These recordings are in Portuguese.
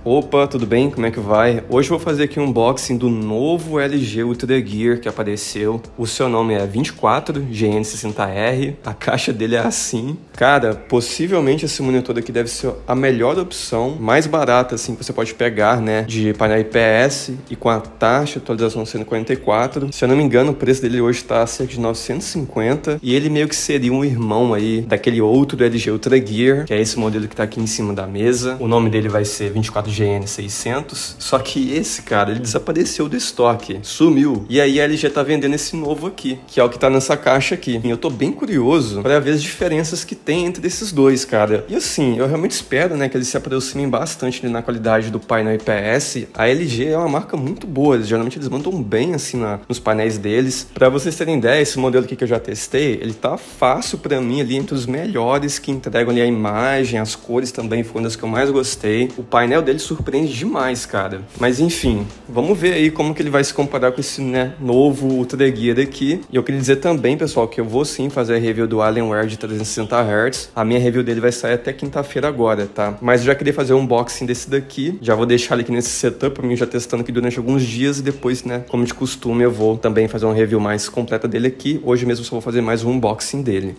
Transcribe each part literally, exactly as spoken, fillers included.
Opa, tudo bem? Como é que vai? Hoje eu vou fazer aqui um unboxing do novo L G Ultra Gear que apareceu. O seu nome é vinte e quatro G N sessenta R, a caixa dele é assim. Cara, possivelmente esse monitor aqui deve ser a melhor opção, mais barata assim que você pode pegar, né, de painel I P S e com a taxa de atualização cento e quarenta e quatro. Se eu não me engano, o preço dele hoje está a cerca de novecentos e cinquenta e ele meio que seria um irmão aí daquele outro do L G Ultra Gear, que é esse modelo que está aqui em cima da mesa. O nome dele vai ser vinte e quatro G N seiscentos, só que esse, cara, ele desapareceu do estoque, sumiu. E aí a L G tá vendendo esse novo aqui, que é o que tá nessa caixa aqui. E eu tô bem curioso para ver as diferenças que tem entre esses dois, cara. E assim, eu realmente espero, né, que eles se aproximem bastante na qualidade do painel I P S. A L G é uma marca muito boa, eles, geralmente eles mandam bem assim na, nos painéis deles. Para vocês terem ideia, esse modelo aqui que eu já testei, ele tá fácil para mim ali entre os melhores que entregam ali a imagem, as cores também foram das que eu mais gostei. O painel dele surpreende demais, cara. Mas enfim, vamos ver aí como que ele vai se comparar com esse, né, novo Ultra Gear aqui. E eu queria dizer também, pessoal, que eu vou sim fazer a review do Alienware de trezentos e sessenta hertz. A minha review dele vai sair até quinta-feira agora, tá? Mas eu já queria fazer um unboxing desse daqui. Já vou deixar ele aqui nesse setup pra mim já testando aqui durante alguns dias. E depois, né, como de costume, eu vou também fazer uma review mais completa dele aqui. Hoje mesmo só vou fazer mais um unboxing dele.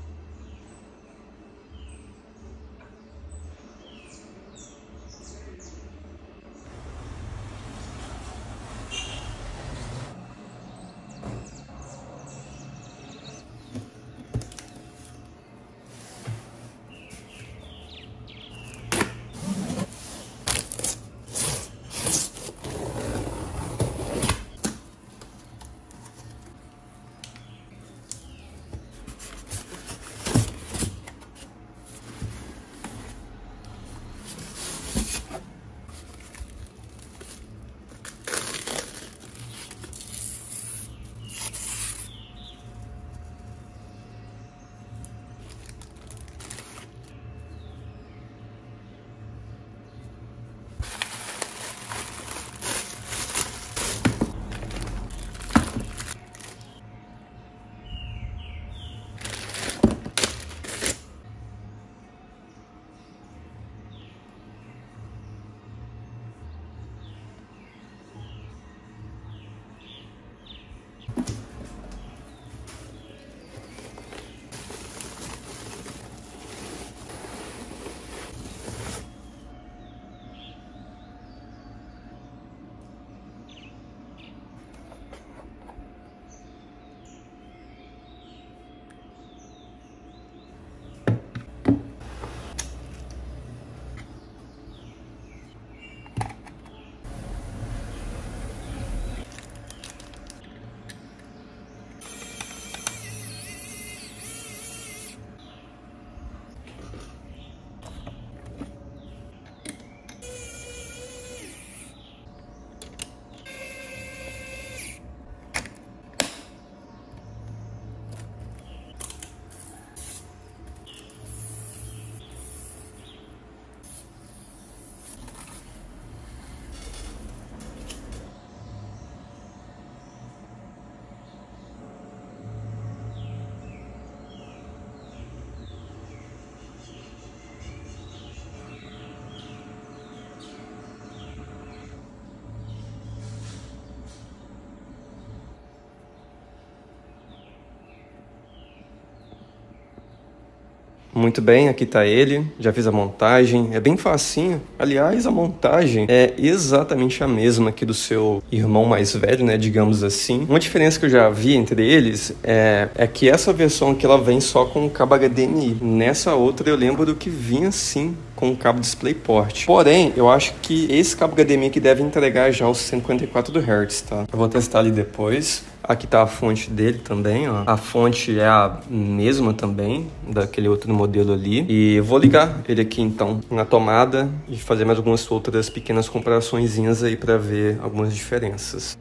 Muito bem, aqui tá ele, já fiz a montagem, é bem facinho. Aliás, a montagem é exatamente a mesma aqui do seu irmão mais velho, né, digamos assim. Uma diferença que eu já vi entre eles é, é que essa versão aqui ela vem só com o cabo H D M I. Nessa outra eu lembro do que vinha sim com o cabo DisplayPort. Porém, eu acho que esse cabo H D M I aqui deve entregar já os cento e quarenta e quatro hertz, tá? Eu vou testar ali depois. Aqui tá a fonte dele também, ó. A fonte é a mesma também, daquele outro modelo ali. E eu vou ligar ele aqui então na tomada e fazer mais algumas outras pequenas comparaçõezinhas aí para ver algumas diferenças.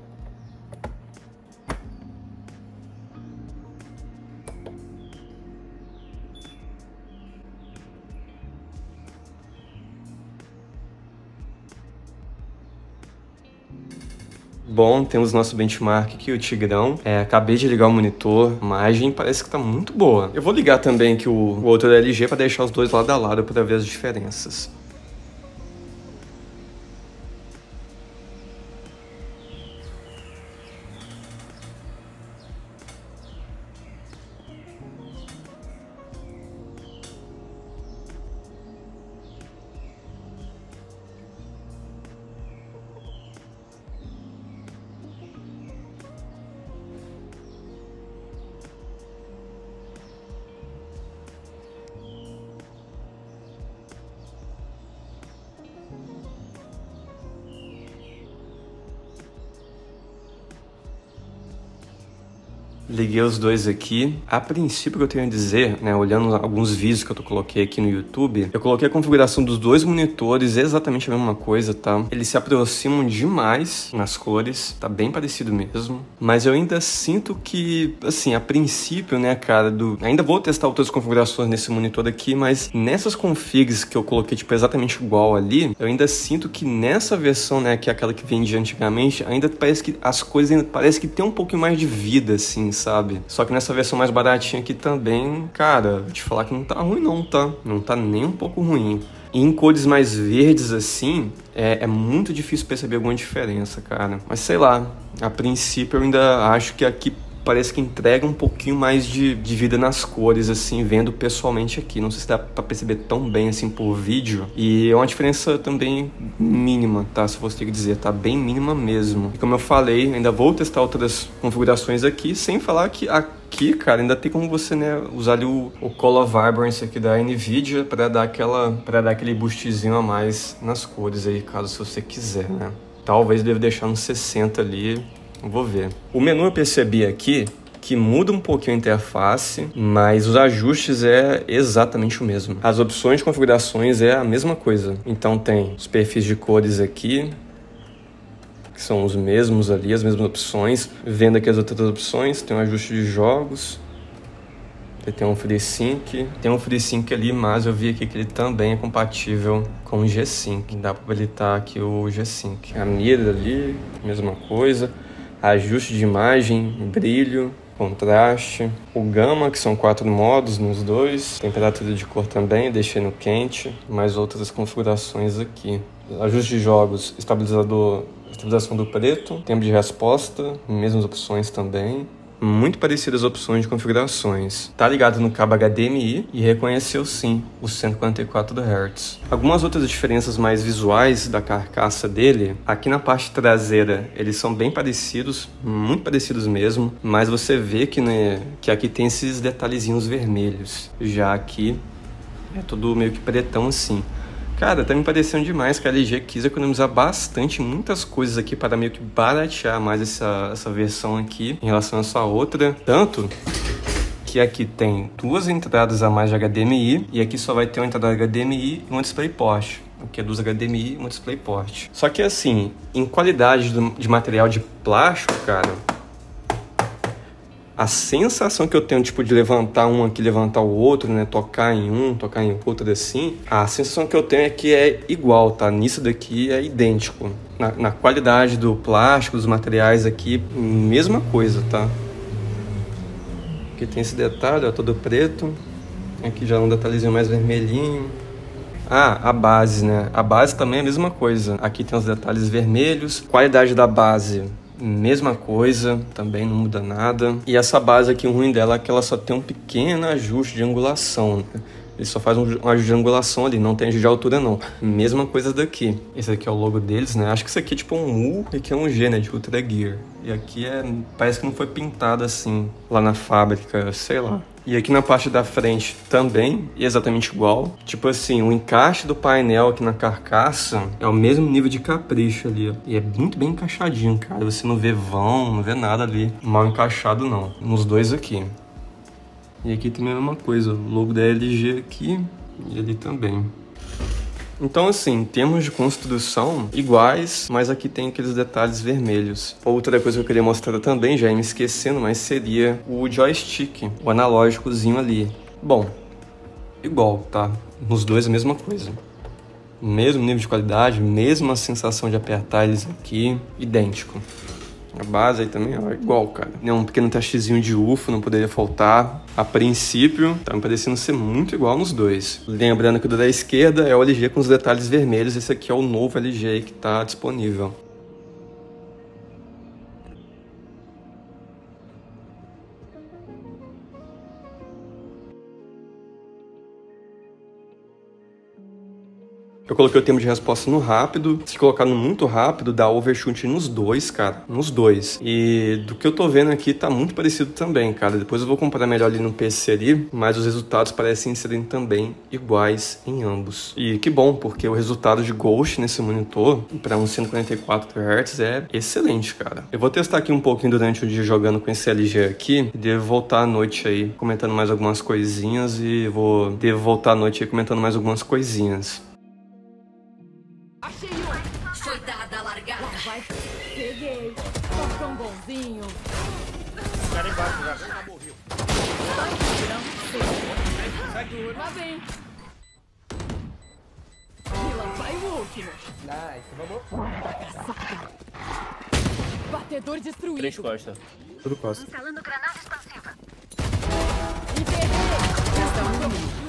Bom, temos nosso benchmark aqui, o Tigrão. É, acabei de ligar o monitor, a imagem parece que tá muito boa. Eu vou ligar também aqui o, o outro da L G para deixar os dois lado a lado para ver as diferenças. Liguei os dois aqui. A princípio, o que eu tenho a dizer, né, olhando alguns vídeos que eu coloquei aqui no YouTube, eu coloquei a configuração dos dois monitores exatamente a mesma coisa, tá? Eles se aproximam demais nas cores, tá bem parecido mesmo. Mas eu ainda sinto que, assim, a princípio, né, cara, do... ainda vou testar outras configurações nesse monitor aqui, mas nessas configs que eu coloquei, tipo, exatamente igual ali, eu ainda sinto que nessa versão, né, que é aquela que vendia antigamente, ainda parece que as coisas ainda parece que tem um pouco mais de vida, assim, sabe? Só que nessa versão mais baratinha aqui também, cara, vou te falar que não tá ruim não, tá? Não tá nem um pouco ruim. E em cores mais verdes assim, é, é muito difícil perceber alguma diferença, cara. Mas sei lá, a princípio eu ainda acho que aqui parece que entrega um pouquinho mais de, de vida nas cores, assim, vendo pessoalmente aqui. Não sei se dá pra perceber tão bem, assim, por vídeo. E é uma diferença também mínima, tá? Se fosse ter que dizer, tá bem mínima mesmo. E como eu falei, ainda vou testar outras configurações aqui, sem falar que aqui, cara, ainda tem como você, né, usar ali o, o Color Vibrance aqui da NVIDIA pra dar aquela, pra dar aquele boostzinho a mais nas cores aí, caso você quiser, né? Talvez deva deixar no sessenta ali. Vou ver. O menu eu percebi aqui que muda um pouquinho a interface, mas os ajustes é exatamente o mesmo. As opções de configurações é a mesma coisa. Então tem os perfis de cores aqui, que são os mesmos ali, as mesmas opções. Vendo aqui as outras opções, tem um ajuste de jogos, tem um FreeSync, tem um FreeSync ali, mas eu vi aqui que ele também é compatível com o G-Sync. Dá para habilitar aqui o G-Sync. A mira ali, mesma coisa. Ajuste de imagem, brilho, contraste, o gama, que são quatro modos nos dois, temperatura de cor também, deixei no quente, mais outras configurações aqui. Ajuste de jogos, estabilizador, estabilização do preto, tempo de resposta, mesmas opções também. Muito parecidas as opções de configurações. Tá ligado no cabo H D M I e reconheceu sim os cento e quarenta e quatro hertz. Algumas outras diferenças mais visuais da carcaça dele, aqui na parte traseira eles são bem parecidos, muito parecidos mesmo, mas você vê que, né, que aqui tem esses detalhezinhos vermelhos. Já aqui é tudo meio que pretão assim. Cara, tá me parecendo demais que a L G quis economizar bastante, muitas coisas aqui para meio que baratear mais essa, essa versão aqui em relação a essa outra. Tanto que aqui tem duas entradas a mais de H D M I e aqui só vai ter uma entrada H D M I e um DisplayPort. Aqui é duas H D M I e um DisplayPort. Só que assim, em qualidade de material de plástico, cara, a sensação que eu tenho, tipo, de levantar um aqui, levantar o outro, né? Tocar em um, tocar em outro assim. A sensação que eu tenho é que é igual, tá? Nisso daqui é idêntico. Na, na qualidade do plástico, dos materiais aqui, mesma coisa, tá? Aqui tem esse detalhe, ó, todo preto. Aqui já um detalhezinho mais vermelhinho. Ah, a base, né? A base também é a mesma coisa. Aqui tem os detalhes vermelhos. Qualidade da base, mesma coisa, também não muda nada. E essa base aqui, o ruim dela é que ela só tem um pequeno ajuste de angulação, né? Ele só faz um ajuste de angulação ali, não tem ajuste de altura não. Mesma coisa daqui. Esse aqui é o logo deles, né? Acho que isso aqui é tipo um U e aqui é um G, né? De Ultra Gear. E aqui é... parece que não foi pintado assim lá na fábrica, sei lá. E aqui na parte da frente também, exatamente igual. Tipo assim, o encaixe do painel aqui na carcaça é o mesmo nível de capricho ali, ó. E é muito bem encaixadinho, cara. Você não vê vão, não vê nada ali mal encaixado, não. Nos dois aqui. E aqui também é a mesma coisa, o logo da L G aqui e ali também. Então, assim, em termos de construção, iguais, mas aqui tem aqueles detalhes vermelhos. Outra coisa que eu queria mostrar também, já ia me esquecendo, mas seria o joystick, o analógicozinho ali. Bom, igual, tá? Nos dois a mesma coisa. Mesmo nível de qualidade, mesma sensação de apertar eles aqui, idêntico. A base aí também é igual, cara. Um pequeno testezinho de U F O não poderia faltar. A princípio, tá me parecendo ser muito igual nos dois. Lembrando que o da esquerda é o L G com os detalhes vermelhos. Esse aqui é o novo L G aí que tá disponível. Eu coloquei o tempo de resposta no rápido. Se colocar no muito rápido, dá overshoot nos dois, cara. Nos dois. E do que eu tô vendo aqui, tá muito parecido também, cara. Depois eu vou comparar melhor ali no P C ali, mas os resultados parecem serem também iguais em ambos. E que bom, porque o resultado de Ghost nesse monitor, para um cento e quarenta e quatro hertz, é excelente, cara. Eu vou testar aqui um pouquinho durante o dia jogando com esse L G aqui, e devo voltar à noite aí comentando mais algumas coisinhas e vou devo voltar à noite aí comentando mais algumas coisinhas. Achei um! Foi dada a largada! Vai... Peguei! Tô tão bonzinho! O cara embaixo já. Já morreu. Sai do olho. Lá vem! E lá vai o último! Nice, vamos. Batedor destruído! Três costas. Tudo costa. Instalando granada expansiva. E peguei! Está um caminho!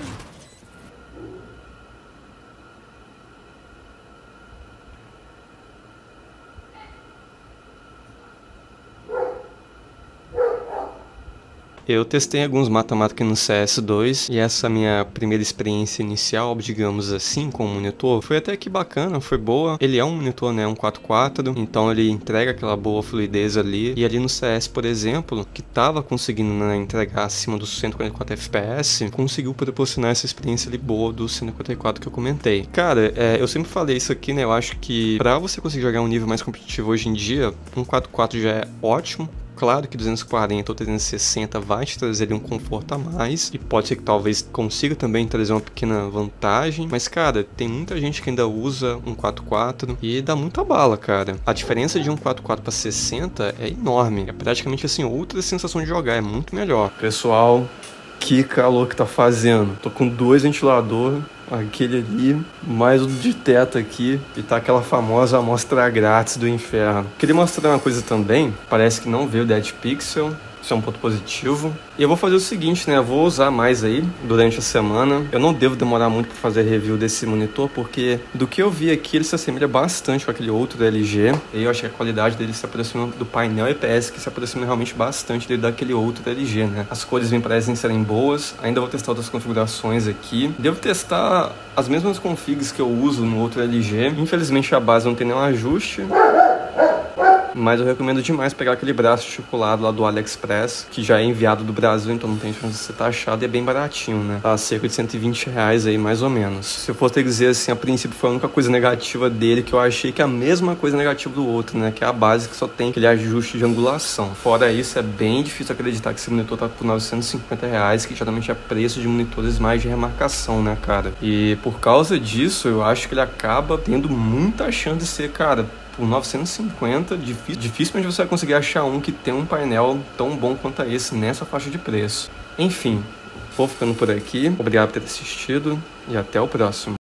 Eu testei alguns mata-mata aqui no C S dois e essa minha primeira experiência inicial, digamos assim, com o monitor, foi até que bacana, foi boa. Ele é um monitor, né, um quatro quatro, então ele entrega aquela boa fluidez ali. E ali no C S, por exemplo, que tava conseguindo, né, entregar acima dos cento e quarenta e quatro F P S, conseguiu proporcionar essa experiência ali boa do cento e quarenta e quatro que eu comentei. Cara, é, eu sempre falei isso aqui, né, eu acho que pra você conseguir jogar um nível mais competitivo hoje em dia, um quatro quatro já é ótimo. Claro que duzentos e quarenta ou trezentos e sessenta vai te trazer ali um conforto a mais, e pode ser que talvez consiga também trazer uma pequena vantagem, mas cara, tem muita gente que ainda usa um quatro quatro e dá muita bala, cara. A diferença de um quatro quatro para sessenta é enorme, é praticamente assim outra sensação de jogar, é muito melhor. Pessoal, que calor que tá fazendo. Tô com dois ventiladores, aquele ali, mais o de teto aqui, e tá aquela famosa amostra grátis do inferno. Queria mostrar uma coisa também, parece que não veio Dead Pixel, isso é um ponto positivo. E eu vou fazer o seguinte, né, eu vou usar mais aí durante a semana. Eu não devo demorar muito para fazer review desse monitor, porque do que eu vi aqui, ele se assemelha bastante com aquele outro da L G. E eu acho que a qualidade dele se aproxima do painel E P S, que se aproxima realmente bastante dele daquele outro da L G, né. As cores me parecem serem boas, ainda vou testar outras configurações aqui. Devo testar as mesmas configs que eu uso no outro L G. Infelizmente a base não tem nenhum ajuste, mas eu recomendo demais pegar aquele braço articulado lá do AliExpress, que já é enviado do Brasil, então não tem chance de ser taxado e é bem baratinho, né? Tá cerca de cento e vinte reais aí, mais ou menos. Se eu fosse ter que dizer assim, a princípio foi a única coisa negativa dele, que eu achei que é a mesma coisa negativa do outro, né? Que é a base que só tem aquele ajuste de angulação. Fora isso, é bem difícil acreditar que esse monitor tá por novecentos e cinquenta reais, que geralmente é preço de monitores mais de remarcação, né, cara? E por causa disso, eu acho que ele acaba tendo muita chance de ser, cara, por novecentos e cinquenta, difícil, dificilmente você vai conseguir achar um que tem um painel tão bom quanto esse nessa faixa de preço. Enfim, vou ficando por aqui. Obrigado por ter assistido e até o próximo.